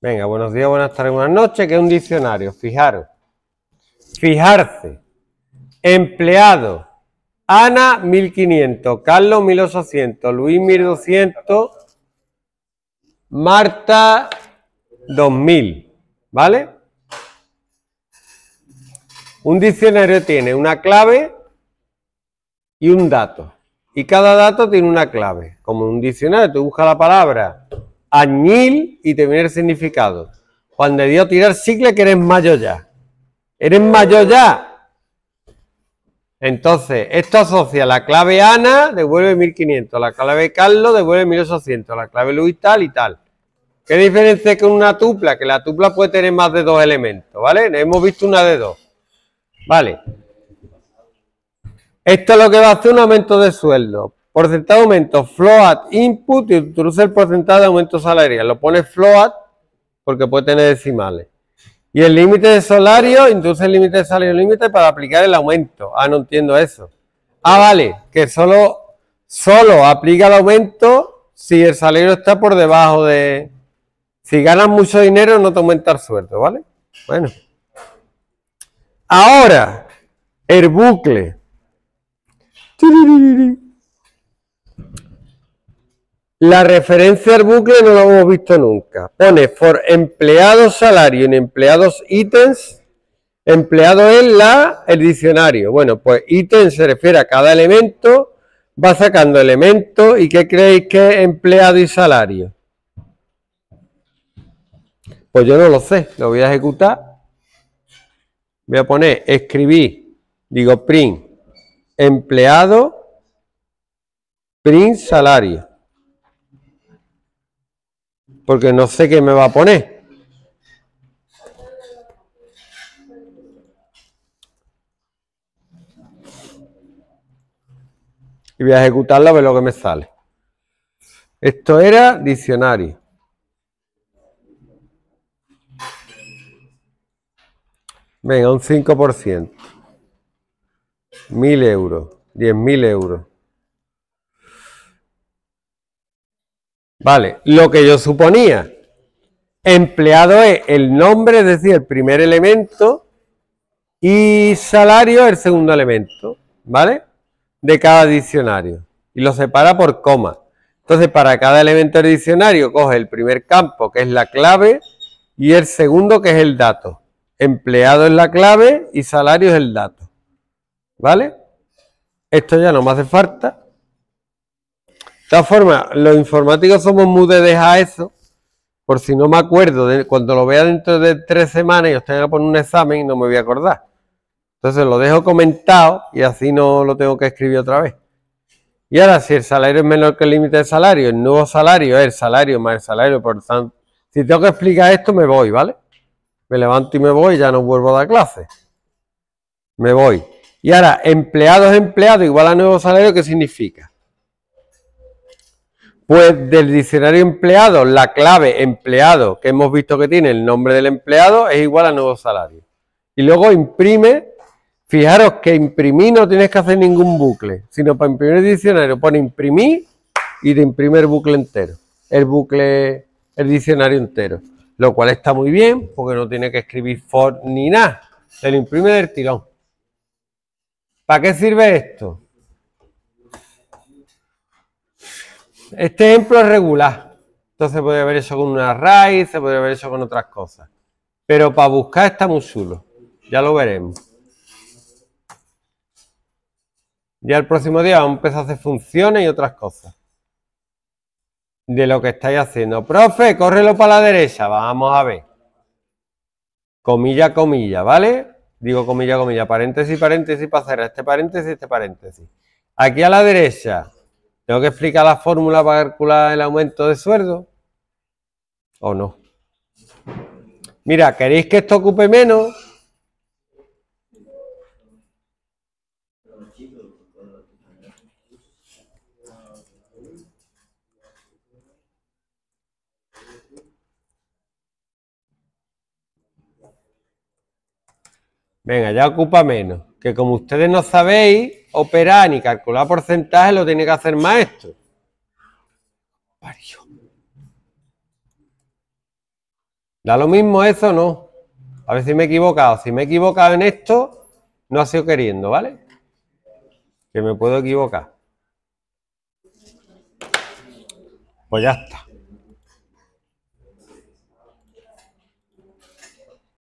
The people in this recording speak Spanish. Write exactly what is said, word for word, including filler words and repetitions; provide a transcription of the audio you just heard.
Venga, buenos días, buenas tardes, buenas noches, que es un diccionario, fijaros. Fijarse. Empleado. Ana, mil quinientos. Carlos, mil ochocientos. Luis, mil doscientos. Marta, dos mil. ¿Vale? Un diccionario tiene una clave y un dato. Y cada dato tiene una clave. Como en un diccionario, tú buscas la palabra añil y te viene el significado. Juan de Dios, tirar cicle que eres mayo ya. ¿Eres mayo ya? Entonces, esto asocia la clave Ana, devuelve mil quinientos, la clave Carlos, devuelve mil ochocientos, la clave Luis tal y tal. ¿Qué diferencia hay con una tupla? Que la tupla puede tener más de dos elementos, ¿vale? Hemos visto una de dos. Vale. Esto es lo que va a hacer un aumento de sueldo. Porcentaje de aumento, float input, y introduce el porcentaje de aumento salarial. Lo pone float porque puede tener decimales. Y el límite de salario, introduce el límite de salario límite para aplicar el aumento. Ah, no entiendo eso. Ah, vale, que solo, solo aplica el aumento si el salario está por debajo de... Si ganas mucho dinero no te aumenta el sueldo, ¿vale? Bueno. Ahora, el bucle. La referencia al bucle no lo hemos visto nunca. Pone for empleados salario en empleados ítems. Empleado es la, el diccionario. Bueno, pues ítem se refiere a cada elemento. Va sacando elementos. ¿Y qué creéis que es empleado y salario? Pues yo no lo sé. Lo voy a ejecutar. Voy a poner escribir. Digo print. Empleado. Print salario. Porque no sé qué me va a poner. Y voy a ejecutarlo a ver lo que me sale. Esto era diccionario. Venga, un cinco por ciento. mil euros. diez mil euros. Vale, lo que yo suponía. Empleado es el nombre, es decir, el primer elemento, y salario el segundo elemento, ¿vale? De cada diccionario. Y lo separa por coma. Entonces, para cada elemento del diccionario, coge el primer campo, que es la clave, y el segundo, que es el dato. Empleado es la clave y salario es el dato. ¿Vale? Esto ya no me hace falta. De todas formas, los informáticos somos muy de dejar eso, por si no me acuerdo, de, cuando lo vea dentro de tres semanas y os tenga que poner un examen, no me voy a acordar. Entonces lo dejo comentado y así no lo tengo que escribir otra vez. Y ahora, si el salario es menor que el límite de salario, el nuevo salario es el salario más el salario, por tanto, si tengo que explicar esto, me voy, ¿vale? Me levanto y me voy y ya no vuelvo a dar clase. Me voy. Y ahora, empleado es empleado igual a nuevo salario, ¿qué significa? Pues del diccionario empleado, la clave empleado, que hemos visto que tiene el nombre del empleado, es igual a nuevo salario. Y luego imprime, fijaros que imprimir no tienes que hacer ningún bucle, sino para imprimir el diccionario pone imprimir y te imprime el bucle entero, el bucle, el diccionario entero. Lo cual está muy bien, porque no tiene que escribir for ni nada, se lo imprime del tirón. ¿Para qué sirve esto? Este ejemplo es regular, entonces se puede haber hecho con una raíz, se puede haber hecho con otras cosas. Pero para buscar está muy chulo, ya lo veremos. Ya el próximo día vamos a empezar a hacer funciones y otras cosas. De lo que estáis haciendo. Profe, córrelo para la derecha, vamos a ver. Comilla, comilla, ¿vale? Digo comilla, comilla, paréntesis, paréntesis para cerrar este paréntesis, este paréntesis. Aquí a la derecha. ¿Tengo que explicar la fórmula para calcular el aumento de sueldo? ¿O no? Mira, ¿queréis que esto ocupe menos? Venga, ya ocupa menos. Que como ustedes no sabéis operar ni calcular porcentajes, lo tiene que hacer maestro. Mario. Da lo mismo eso, no. A ver si me he equivocado. Si me he equivocado en esto, no ha sido queriendo, ¿vale? Que me puedo equivocar. Pues ya está.